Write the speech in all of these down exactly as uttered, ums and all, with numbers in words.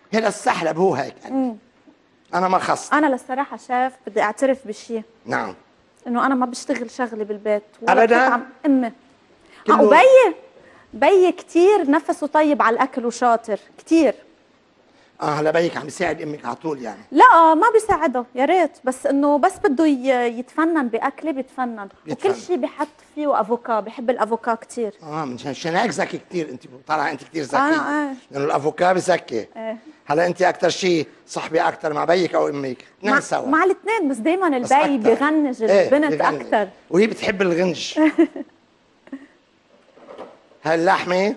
هذا السحلب هو هيك يعني. انا ما خصت. انا للصراحه شاف بدي اعترف بشيء. نعم. انه انا ما بشتغل شغلي بالبيت ولا ابدا. بقطع امي. اه وبي بي كثير نفسه طيب على الاكل وشاطر كثير. اه هلا بيك عم يساعد امك على طول يعني؟ لا ما بيساعده يا ريت، بس انه بس بده يتفنن باكله بيتفنن، بيتفنن. وكل شيء بحط فيه افوكا، بحب الافوكا كثير. اه مشان هيك ذكي كثير انت، طالعه انت كثير ذكيه. اه لانه الافوكا بذكي. ايه. هلا انت اكثر شيء صاحبي اكثر مع بيك او امك؟ اثنين سوا. مع الاثنين، بس دائما البي بغنج البنت ايه اكثر. وهي بتحب الغنج. هاللحمه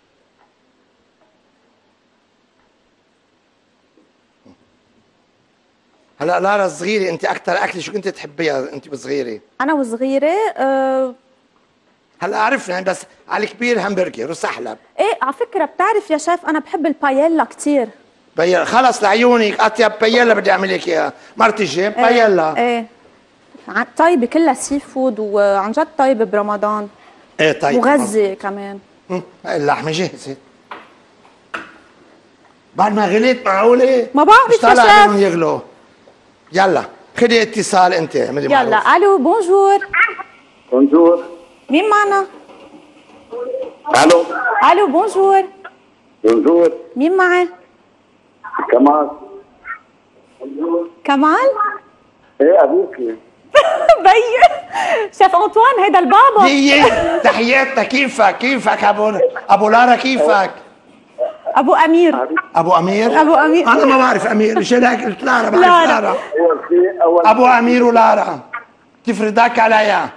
هلا لارا الصغيره، انت اكثر اكله شو كنت تحبيها انت وصغيره؟ انا وصغيره أه هلا عرفنا يعني، بس على الكبير همبرجر وسحلب. ايه على فكره بتعرف يا شيف انا بحب الباييلا كثير. بايلا خلص لعيونك، اطيب بايلا بدي اعمل لك اياها، مرتي جيب بايلا. ايه طيبه كلها سي فود، وعن جد طيبه برمضان. ايه طيب مغذي كمان. امم اللحمه جهزت بعد ما غليت، معقوله؟ ما بعرف مش طالع يا بدهم يغلوا. يلا خدي اتصال انت، اعملي معروف. يلا الو بونجور. بونجور. مين معنا؟ الو. الو بونجور. بونجور. مين معي؟ كمال. كمال؟ ايه ابوكي. بي شيف انطوان هيدا البابا. هي تحياتنا، كيفك؟ كيفك ابو ابو لارا؟ كيفك؟ ابو امير. ابو امير؟ ابو امير. انا ما بعرف امير، مشان هيك قلت لارا. بعرف لارا. لارا. اول شيء اول ابو امير ولارا كيف رضاك عليا؟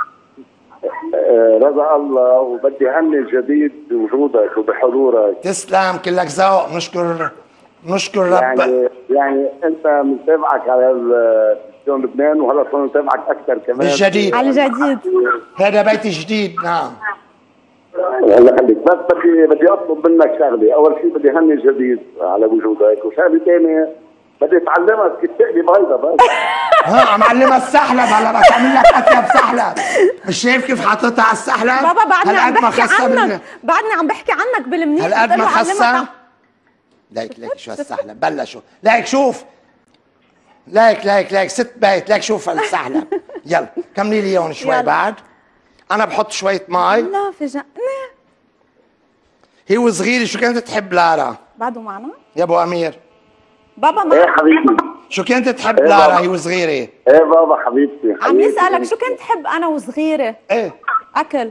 آه رضا الله، وبدي هني جديد بوجودك وبحضورك. تسلم، كلك ذوق. نشكر نشكر رب. يعني يعني انت متابعك على تلفزيون لبنان، وهلا صرنا نتابعك اكثر كمان بالجديد. على الجديد. هذا بيتي جديد. نعم. الله يخليك، بس بدي بدي اطلب منك شغله. اول شيء بدي هني جديد على وجودك، وشغله ثانيه بدي اتعلمك كيف تقلي بيضه بس. ها عم علمها السحلب. هلا بس اعمل لك اطيب سحلب. مش شايف كيف حاططها على السحلب؟ بابا بعدني عم بحكي عنك بال... بعدني عم بحكي عنك بالمنيح. هالقد ما خصها. ليك ليك شو هالسحلب بلشوا. ليك شوف، ليك ليك ليك ست بيت. ليك شوف هالسحلب. يلا كملي لي اياهم شوي. بعد انا بحط شويه مي. لا فاجأني. هي وصغيره شو كانت تحب لارا؟ بعده معنا يا ابو امير. بابا ما ايه حبيبي. شو كانت تحب إيه لارا بابا. هي وصغيره؟ ايه بابا حبيبتي. عم يسألك شو كنت تحب انا وصغيره؟ ايه اكل.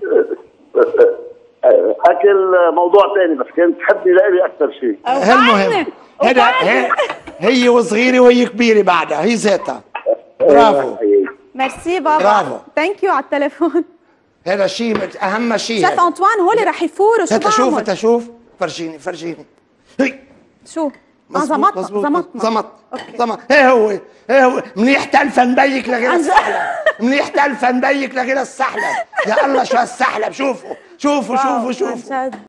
اكل موضوع ثاني، بس كانت تحبني لإلي اكثر شيء. المهم هذا هي, هي وصغيره وهي كبيره بعدها، هي ذاتها. برافو. ميرسي بابا. برافو. ثانك يو على التليفون. هذا شيء اهم شيء. شيف انطوان هول رح يفوروا. شو انت شوف بعمل؟ انت شوف فرجيني فرجيني. هي شو؟ اه زمطنا زمطنا زمط زمط. هي هو هي هو منيح تلفن بيك لغير السحلب. منيح تلفن بيك لغير السحلب. يا الله شو هالسحلب. شوفوا شوفوا شوفوا شوفوا.